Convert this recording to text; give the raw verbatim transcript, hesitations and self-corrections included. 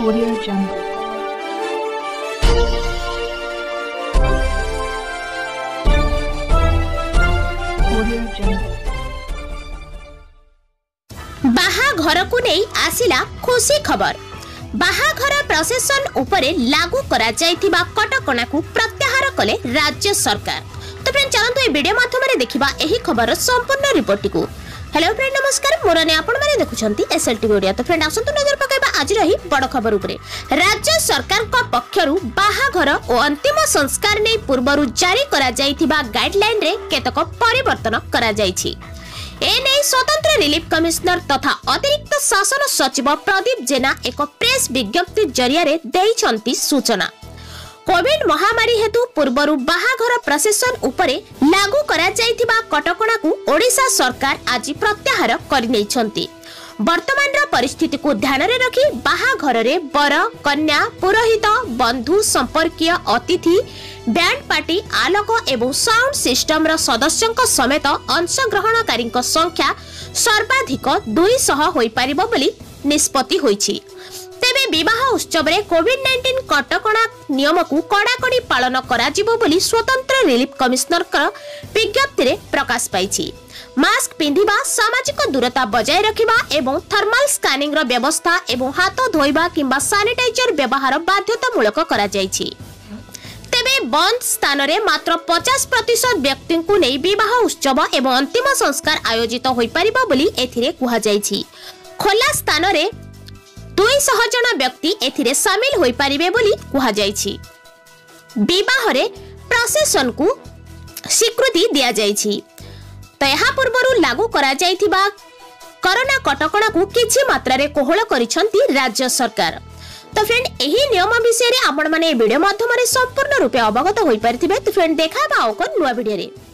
Audio Jungle. Audio Jungle. बाहाघर को नहीं आसिला खुशी खबर। बाहाघर प्रशासन उपरे लागू करा जायथिबा कटकणा को प्रत्याहार कले राज्य सरकार। तो फ्रेंड चलंतु ए वीडियो माध्यम रे देखिबा एही खबर संपूर्ण रिपोर्ट को। हेलो फ्रेंड नमस्कार, मोर ने आपण माने देखुछंती एसएलटी ओडिया। तो फ्रेंड आसंतु नजर पकाइबा आज रही बड़ खबर उपरे। राज्य सरकार का पक्षरु बाहाघर और अंतिम संस्कार नै पूर्वरु जारी करा जायथिबा गाइडलाइन रे केतक परिवर्तन करा जायछि। एने स्वतंत्र रिलीफ कमिश्नर तथा अतिरिक्त शासन सचिव प्रदीप जेना एक प्रेस विज्ञप्ति जरिया रे देइछंती सूचना। कोविड महामारी हेतु पूर्वरु बाहाघर प्रशासन उपरे लागू करा जायथिबा कटकणा को ओडिशा सरकार आज प्रत्याहार करि नैछंती। वर्तमान परिस्थिति को ध्यान रे रखी बाहाघर रे बर कन्या पुरोहित बंधु संपर्कीय अतिथि बैंड पार्टी आलोक एवं साउंड सिस्टम रा सदस्यंक समेत अंशग्रहणकारी संख्या सर्वाधिक दुई सौ होई पारिबो बोली निष्पत्ति होईछि। तेबे विवाह उत्सव रे कोविड नाइंटीन कटकणा नियम को कड़ाकड़ी पालन करा जिवो बोली स्वतंत्र रिलीफ कमिश्नर का विज्ञप्ति रे प्रकाश पाइछि। मास्क पिंधिबा, सामाजिक दूरता बजाय रखिबा एवं थर्मल स्कैनिंग रो व्यवस्था एवं हाथ धोइबा किंबा सैनिटाइजर व्यवहार बाध्यतामूलक करा जायछि। तेबे बंद स्थान रे मात्र पचास प्रतिशत व्यक्ति को नै विवाह उत्सव एवं अंतिम संस्कार आयोजित होई परिबा बोली एथिरे कुहा जायछि। खोला स्थान रे दुई सौ जन व्यक्ति एथिरे शामिल होई परिबे बोली कुहा जायछि। विवाह रे प्रशासन को स्वीकृति दिया जायछि। तो यहाँ पूर्वरु लागू करा जायथिबा कोरोना कटकणा को किछि मात्रा रे कोहळ करिसंती राज्य सरकार। तो फ्रेंड एही नियम विषय रे आपण माने वीडियो माध्यम रे संपूर्ण रूपे अवगत होई परिथिबे। तो फ्रेंड देखा बा ओको नुवा वीडियो रे।